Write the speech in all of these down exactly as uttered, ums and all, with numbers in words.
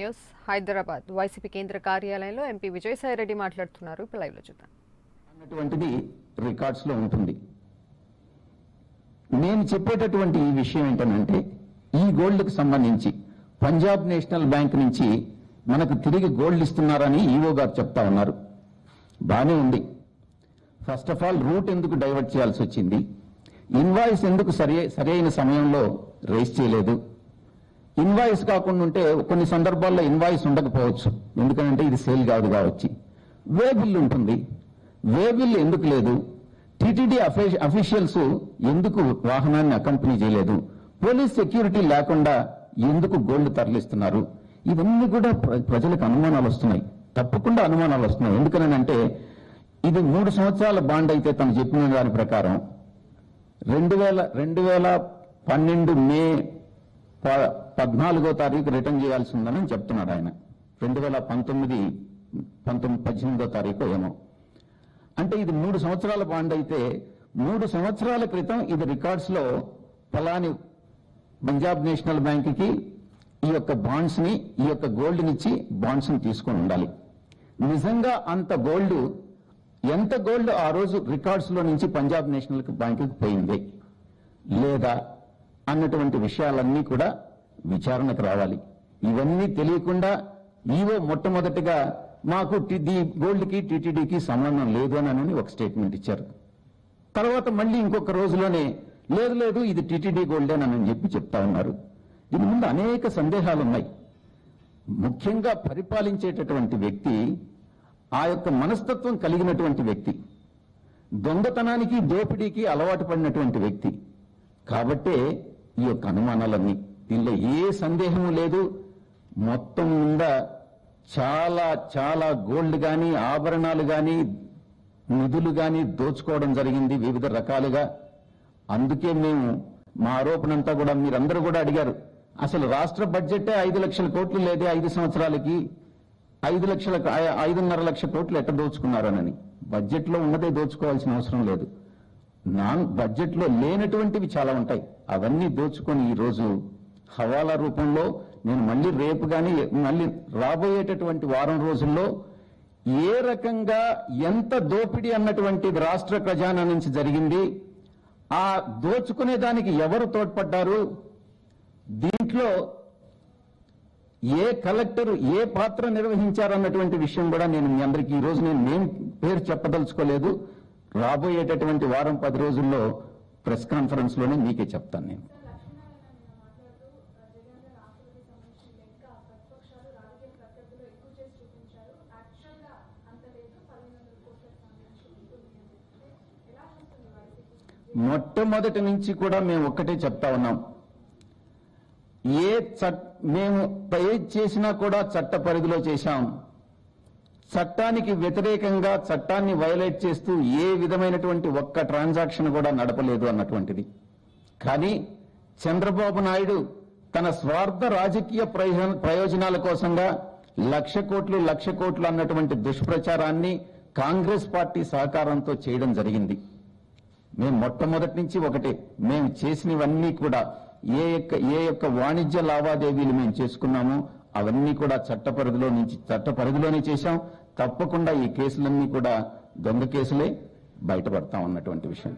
News Hyderabad YCP కేంద్ర కార్యాలయంలో MP Vijayasai Reddy మాట్లాడుతున్నారు. ఇప్పుడు లైవ్ లో చూద్దాం. అన్నటువంటిది రికార్డ్స్ లో ఉంటుంది. నేను చెప్పేటటువంటి ఈ విషయం ఏంటంటే ఈ గోల్డ్ కు సంబంధించి పంజాబ్ నేషనల్ బ్యాంక్ నుంచి మనకు తిరిగి గోల్డ్ ఇస్తున్నారని ఈవో గారు చెప్తా ఉన్నారు. బానే ఉంది. ఫస్ట్ ఆఫ్ ఆల్ రూట్ ఎందుకు డైవర్ట్ చేయాల్సి వచ్చింది? ఇన్వాయిస్ ఎందుకు సరి సరైన సమయంలో రేస్ చేయలేదు? ఇన్వాయిస్ కాకుండా ఉంటే కొన్ని సందర్భాల్లో ఇన్వాయిస్ ఉండకపోవచ్చు, ఎందుకంటే ఇది సేల్ కాదు కావచ్చు. వే బిల్ ఉంటుంది, వే బిల్ ఎందుకు లేదు? టీటీడీ అఫీషియల్స్ ఎందుకు వాహనాన్ని అకంపెనీ చేయలేదు? పోలీస్ సెక్యూరిటీ లేకుండా ఎందుకు గోల్డ్ తరలిస్తున్నారు? ఇవన్నీ కూడా ప్రజలకు అనుమానాలు వస్తున్నాయి, తప్పకుండా అనుమానాలు వస్తున్నాయి. ఎందుకనంటే ఇది మూడు సంవత్సరాల బాండ్ అయితే తను చెప్పిన దాని ప్రకారం రెండు వేల రెండు వేల పన్నెండు మే పద్నాలుగో తారీఖు రిటర్న్ చేయాల్సి ఉందని చెప్తున్నాడు ఆయన. రెండు వేల పంతొమ్మిది పంతొమ్మిది పద్దెనిమిదో తారీఖు ఏమో. అంటే ఇది మూడు సంవత్సరాల బాండ్ అయితే మూడు సంవత్సరాల క్రితం ఇది రికార్డ్స్ లో ఫలాని పంజాబ్ నేషనల్ బ్యాంక్ కి ఈ యొక్క బాండ్స్ ని ఈ యొక్క గోల్డ్ నిచ్చి బాండ్స్ ని తీసుకొని ఉండాలి. నిజంగా అంత గోల్డ్, ఎంత గోల్డ్ ఆ రోజు రికార్డ్స్ లో నుంచి పంజాబ్ నేషనల్ బ్యాంక్ కి పోయింది లేదా అన్నటువంటి విషయాలన్నీ కూడా విచారణకు రావాలి. ఇవన్నీ తెలియకుండా ఈవో మొట్టమొదటిగా మాకు గోల్డ్ కి టీటీడీకి సంబంధం లేదు అని ఒక స్టేట్మెంట్ ఇచ్చారు. తర్వాత మళ్ళీ ఇంకొక రోజులోనే లేదు లేదు ఇది టీటీడీ గోల్డేనని చెప్పి చెప్తా ఉన్నారు. దీని ముందు అనేక సందేహాలు ఉన్నాయి. ముఖ్యంగా పరిపాలించేటటువంటి వ్యక్తి, ఆ యొక్క మనస్తత్వం కలిగినటువంటి వ్యక్తి, దొంగతనానికి దోపిడీకి అలవాటు పడినటువంటి వ్యక్తి కాబట్టే ఈ యొక్క అనుమానాలన్నీ. దీనిలో ఏ సందేహము లేదు. మొత్తం మీద చాలా చాలా గోల్డ్ కానీ ఆభరణాలు కానీ నిధులు కానీ దోచుకోవడం జరిగింది వివిధ రకాలుగా. అందుకే మేము మా ఆరోపణ అంతా కూడా మీరందరూ కూడా అడిగారు, అసలు రాష్ట్ర బడ్జెటే ఐదు లక్షల కోట్లు లేదే ఐదు సంవత్సరాలకి, ఐదు లక్షల ఐదున్నర లక్ష కోట్లు ఎట్ట దోచుకున్నారనని. బడ్జెట్ లో ఉన్నదే దోచుకోవాల్సిన అవసరం లేదు. నాన్ బడ్జెట్ లో లేనటువంటివి చాలా ఉంటాయి. అవన్నీ దోచుకొని ఈ రోజు హవాలా రూపంలో నేను మళ్ళీ రేపు కానీ మళ్ళీ రాబోయేటటువంటి వారం రోజుల్లో ఏ రకంగా ఎంత దోపిడీ అన్నటువంటిది రాష్ట్ర ఖజానా నుంచి జరిగింది, ఆ దోచుకునే దానికి ఎవరు తోడ్పడ్డారు, దీంట్లో ఏ కలెక్టర్ ఏ పాత్ర నిర్వహించారన్నటువంటి విషయం కూడా నేను మీ అందరికీ ఈ రోజు నేను నేమ్ పేరు చెప్పదలుచుకోలేదు. రాబోయేటటువంటి వారం పది రోజుల్లో ప్రెస్ కాన్ఫరెన్స్ లోనే మీకే చెప్తాను నేను. మొట్టమొదటి నుంచి కూడా మేము ఒక్కటే చెప్తా ఉన్నాం, ఏ చట్ మేము ఏది చేసినా కూడా చట్ట పరిధిలో చేశాం. చట్టానికి వ్యతిరేకంగా చట్టాన్ని వైలేట్ చేస్తూ ఏ విధమైనటువంటి ఒక్క ట్రాన్సాక్షన్ కూడా నడపలేదు అన్నటువంటిది. కానీ చంద్రబాబు నాయుడు తన స్వార్థ రాజకీయ ప్రయోజనాల కోసంగా లక్ష కోట్లు లక్ష కోట్లు అన్నటువంటి దుష్ప్రచారాన్ని కాంగ్రెస్ పార్టీ సహకారంతో చేయడం జరిగింది. మేము మొట్టమొదటి నుంచి ఒకటే, మేము చేసినవన్నీ కూడా ఏ యొక్క ఏ యొక్క వాణిజ్య లావాదేవీలు మేము చేసుకున్నామో అవన్నీ కూడా చట్ట పరిధిలో నుంచి చట్ట పరిధిలోనే చేశాం. తప్పకుండా ఈ కేసులన్నీ కూడా దొంగ కేసులే బయటపడతాం అన్నటువంటి విషయం.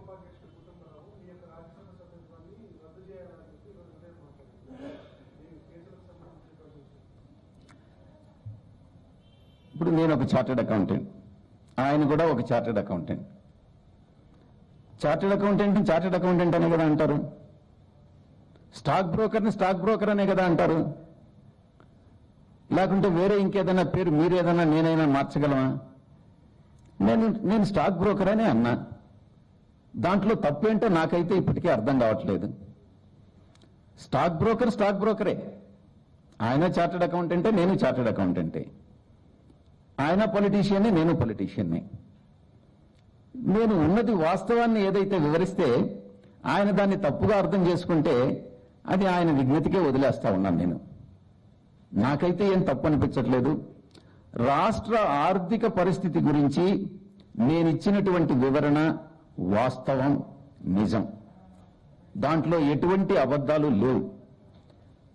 ఇప్పుడు నేను ఒక చార్టెడ్ అకౌంటెంట్, ఆయన కూడా ఒక chartered accountant. Chartered accountant chartered accountant అనే కదా అంటారు, స్టాక్ బ్రోకర్ని స్టాక్ బ్రోకర్ అనే కదా అంటారు. లేకుంటే వేరే ఇంకేదైనా పేరు మీరు ఏదైనా నేనైనా మార్చగలమా? నేను నేను స్టాక్ బ్రోకర్ అనే అన్నా. దాంట్లో తప్పేంటో నాకైతే ఇప్పటికీ అర్థం కావట్లేదు. స్టాక్ బ్రోకర్ స్టాక్ బ్రోకరే. ఆయన చార్టెడ్ అకౌంటెంటే, నేను చార్టెడ్ అకౌంటెంటే. ఆయన పొలిటీషియన్నే, నేను పొలిటీషియన్నే. నేను ఉన్నది వాస్తవాన్ని ఏదైతే వివరిస్తే ఆయన దాన్ని తప్పుగా అర్థం చేసుకుంటే అది ఆయన విజ్ఞతకే వదిలేస్తా ఉన్నాను నేను. నాకైతే ఏం తప్పు అనిపించట్లేదు. రాష్ట్ర ఆర్థిక పరిస్థితి గురించి నేను ఇచ్చినటువంటి వివరణ వాస్తవం, నిజం. దాంట్లో ఎటువంటి అబద్ధాలు లేవు.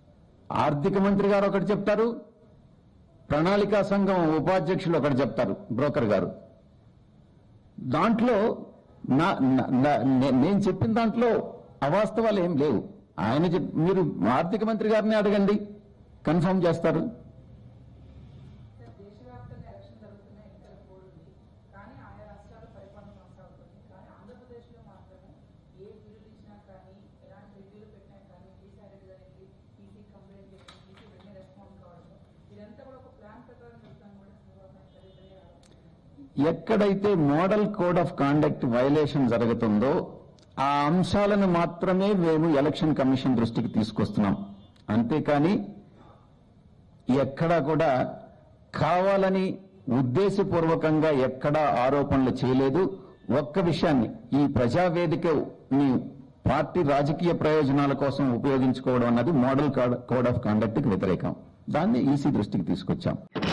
ఆర్థిక మంత్రి గారు ఒకటి చెప్తారు, ప్రణాళికా సంఘం ఉపాధ్యక్షులు ఒకటి చెప్తారు, బ్రోకర్ గారు. దాంట్లో నా నా- నా- నే- నేను చెప్పిన దాంట్లో అవాస్తవాలు ఏం లేవు. ఆయన చెప్ మీరు ఆర్థిక మంత్రి గారిని అడగండి, కన్ఫర్మ్ చేస్తారు. దేశవ్యాప్తంగా ఎలక్షన్ జరుగుతున్నాయి, ఎన్నికల కోడ్ ఉంది. కానీ ఆయా రాష్ట్రాల పరిపాలన కొనసాగుతుంది. కానీ ఆంధ్రప్రదేశ్లో మాత్రమే ఏ బిల్లులు ఇచ్చినా కానీ, ఎలాంటి రివ్యూలు పెట్టినా కానీ, ఈసారి దానికి ఈసీ కంప్లైంట్ చేయడం, ఈసీ వెంటనే రెస్పాండ్ కావడం, ఇదంతా కూడా ఒక ప్లాన్ ప్రకారం జరుగుతాను కూడా చంద్రబాబు నాయుడు గారు ఇద్దరే ఆలోచిస్తున్నారు. ఎక్కడైతే model code of conduct violation జరుగుతుందో ఆ అంశాలను మాత్రమే మేము ఎలక్షన్ కమిషన్ దృష్టికి తీసుకొస్తున్నాం. అంతేకాని ఎక్కడా కూడా కావాలని ఉద్దేశపూర్వకంగా ఎక్కడా ఆరోపణలు చేయలేదు. ఒక్క విషయాన్ని, ఈ ప్రజావేదికని పార్టీ రాజకీయ ప్రయోజనాల కోసం ఉపయోగించుకోవడం అన్నది మోడల్ కోడ్ ఆఫ్ కాండక్ట్ కి వ్యతిరేకం. దాన్ని ఈసీ దృష్టికి తీసుకొచ్చాం.